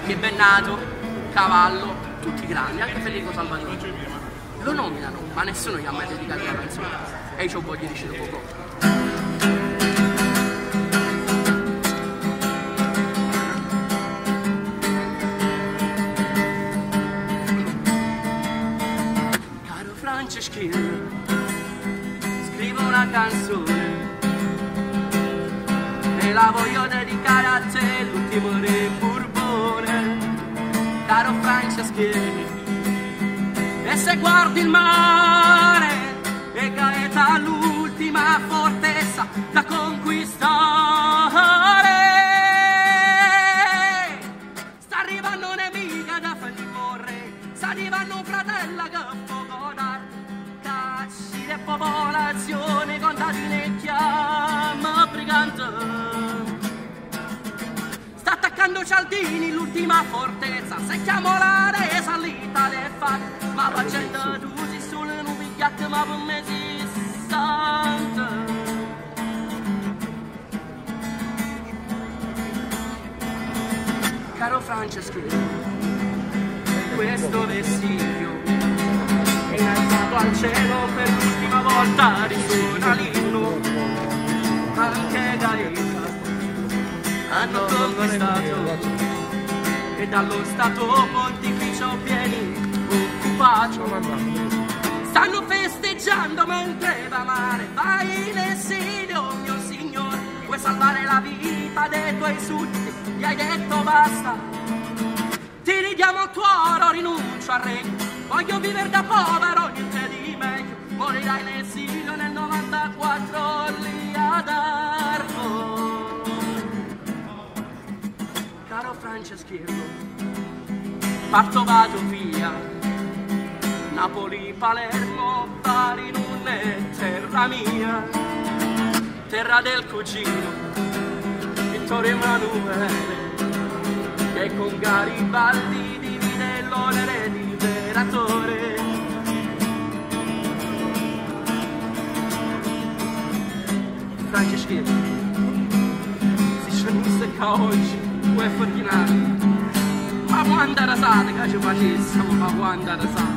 perché Bennato, Cavallo, tutti grandi, anche Federico Salvatore. Lo nominano, ma nessuno gli ha mai dedicato una canzone. E io voglio dire poco. Franceschino, scrivo una canzone e la voglio dedicare a te, l'ultimo re Borbone, caro Franceschino. E se guardi il mare e Gaeta l'ultima fortezza da conquistare, sta arrivando nemica da Filippo Re, sta arrivando fratella che fuoco d'arte, cacci le popolazioni contadine e chiama brigante. Sta attaccando Cialdini l'ultima fortezza, se chiamo la resa l'Italia è fatta, ma facendo tutti sulle nubi ghiacche ma per me esistente. Caro Franceschino, questo vessillo è innalzato al cielo per l'ultima volta, risuona l'inno, anche Gaeta hanno conquistato e dallo Stato Pontificio pieni occupati. Stanno festeggiando mentre va male, vai in esilio mio signore, vuoi salvare la vita dei tuoi sudditi, gli hai detto basta, ti ridiamo il tuo oro, rinuncio al regno, voglio vivere da povero, niente di meglio, morirai in esilio nel 94 lì ad Arco. Caro Franceschino, parto vado via, Napoli, Palermo, Bari non è terra mia, terra del cugino Vittorio Emanuele, che con Garibaldi divide l'onere di liberatore. Franceschino, se ci venisse che oggi vuoi fortunare, ma quanta rasata che ci facessimo, ma quanta rasata.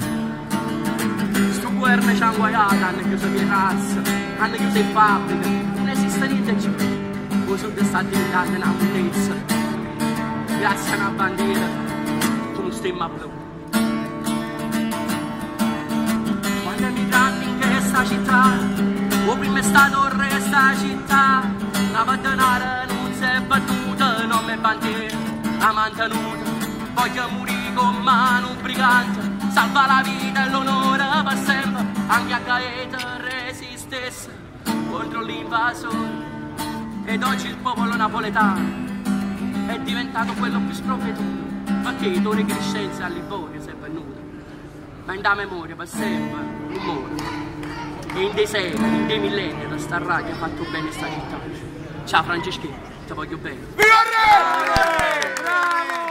Sto guerra ci hanno guaiato, hanno chiuso le razze, hanno chiuso le fabbriche, non esiste niente più. Voi siete stati diventati una potenza, grazie a una bandiera con stemma blu. Quando emigranti in questa città, o prima è stato re sta città, la battanara non si è battuta, non mi bandiera ha mantenuta, voglio morire con mano brigante, salva la vita e l'onore per sempre, anche a Gaeta resistesse contro l'invasore. Ed oggi il popolo napoletano è diventato quello più sprovveduto, perché i Torre Crescenzi a Livorno si è venuto, ma in da memoria per sempre un mondo. E in dei secoli, in dei millenni questa radio ha fatto bene sta città. Ciao Franceschino, ti voglio bene. Viva il re! Bravo!